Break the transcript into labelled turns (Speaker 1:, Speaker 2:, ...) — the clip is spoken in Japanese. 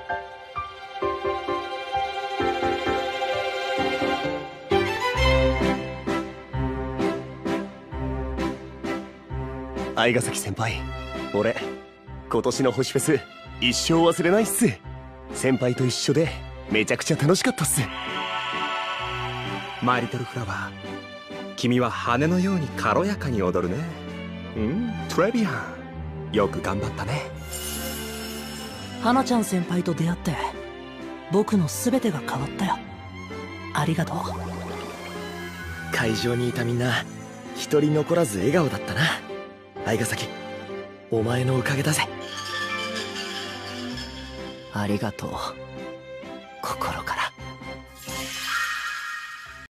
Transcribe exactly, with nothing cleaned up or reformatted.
Speaker 1: 相ヶ崎先輩、俺今年の星フェス一生忘れないっす。先輩と一緒でめちゃくちゃ楽しかったっす。
Speaker 2: マイリトルフラワー、君は羽のように軽やかに踊るね。うん、トレビアン、よく頑張ったね。
Speaker 3: 花ちゃん先輩と出会って僕の全てが変わったよ。ありがとう。
Speaker 4: 会場にいたみんな一人残らず笑顔だったな。相ヶ崎、お前のおかげだぜ。
Speaker 3: ありがとう、心から。